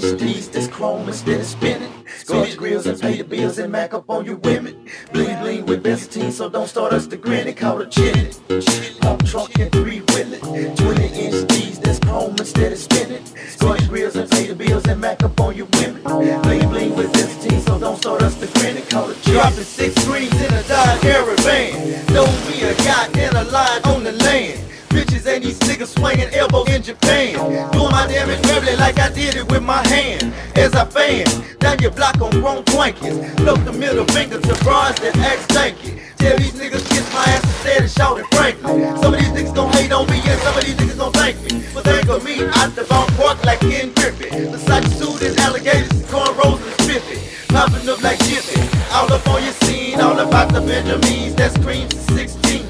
inch D's, this chrome instead of spinning. Switch grills and pay the bills and mac up on you women. Bling bling with Benzatine, so don't start us to grinning. Call it chillin', pump trunk and 3-wheelin'. 20 inch D's, this chrome instead of spinning. Switch grills and pay the bills and mac up on you women. Bling bling with Benzatine, so don't start us to grinning. Call it chillin'. Dropping 6 screens in a Dodge Caravan. Know me a yacht and a line on the land. Bitches and these niggas swinging elbow in Japan. Doing my damage verbally like I did it with my hand. As I fan down your block on grown twinkies. Look the middle finger to bras that act stanky. Tell these niggas kiss my ass instead and shout it frankly. Some of these niggas gon' hate on me and some of these niggas gon' thank me. But think of me out the bone park like Ken Griffey. Versace suit and alligators and cornrows and spiffy. Popping up like Jiffy. All up on your scene, all about the Benjamins. That's cream to 16.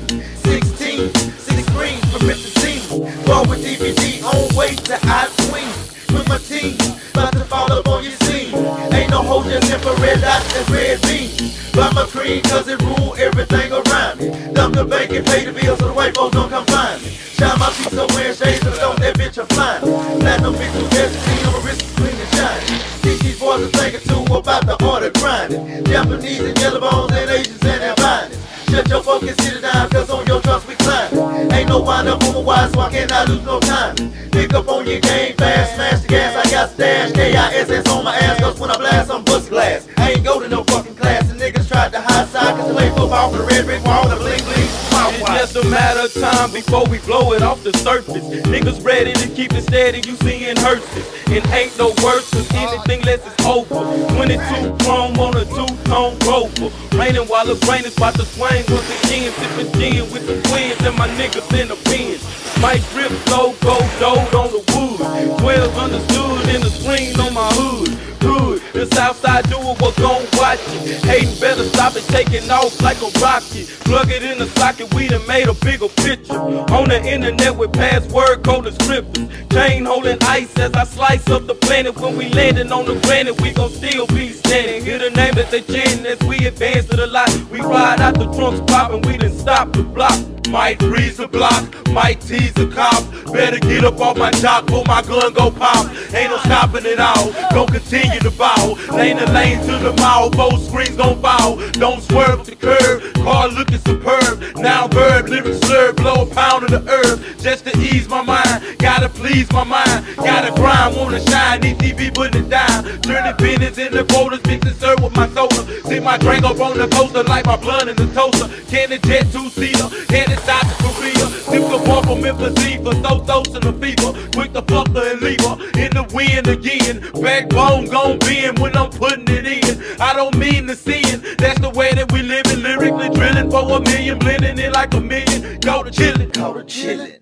6 screens from Mississippi. Ball with DVD on way to I swing. With my team, about to fall up on your scene. Ain't no hold just infrared dots and red beams. Buy my cream cause it rule everything around me. Dump the bank and pay the bills so the white folks don't come find me. Shine my piece up wearing shades so don't that bitch a flying. Platinum bitch who Benzatine on my wrist is clean and shiny. Teach these boys a thing or two about the art of grinding. Japanese and yellow bones and Asians and their bindings. Shut your focus, sit it down, cause on your trust we climbing. Ain't no wind up on my wise, so I cannot lose no time. Pick up on your game fast, smash the gas, I got stash. KISS on my ass, cause when I blast, I'm bust glass. I ain't go to no fucking class, and niggas tried to high side, cause the late football for the red brick wall, the bling bling. It's just a matter of time before we blow it off the surface. Niggas ready to keep it steady, you seeing hearses. And ain't no worse than anything less is over. 22 chrome on a 2-tone Rover. Raining while the rain is about to swing once again. Sipping gin with the twins and my niggas in the bins. Might drip low, go dope on the wood. 12 understood in the screen on my hood. Good, the Southside duo was gon' watch it. Hating better stop it, taking off like a rocket. Plug it in the socket, we done made a bigger picture. On the internet with password code descriptors. Chain holding ice as I slice up the planet. When we landing on the granite, we gon' still be standing. Hear the name that they chanting as we advance to the lot. We ride out the trunks poppin', we done stop the block. Might freeze the block, might tease the cops. Better get up off my jock before my gun go pop. Ain't no stopping it all, gon' continue to bow. Lane to lane to the mall, both screens gon' bow. Don't swerve with the curve, car looking superb. Now verb, lyrics slur, blow a pound of the herb. Just to ease my mind, gotta please my mind. Gotta grind, wanna shine, ETV putting it down. Turning pennies into quotas, mixing syrup with my soda. See my drink up on the coaster like my blunt in the toaster. Candy jet 2-seater, candy stop it for real. Sip the one from Memphis for so in the fever. Quick to fuck her and leave her in the wind again. Backbone gon' bend when I'm putting it in. I don't mean to sin, that's the way that we living. Lyrically drilling for a million, blending it like a million. Go to chillin'. Go to chillin'.